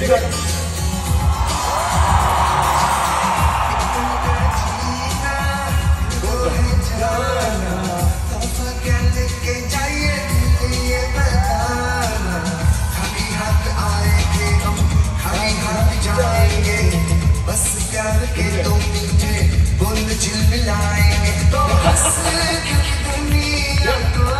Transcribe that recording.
बस प्यार के दो मीठे बोल चिलमिलाएंगे तो बस क्योंकि दुनिया को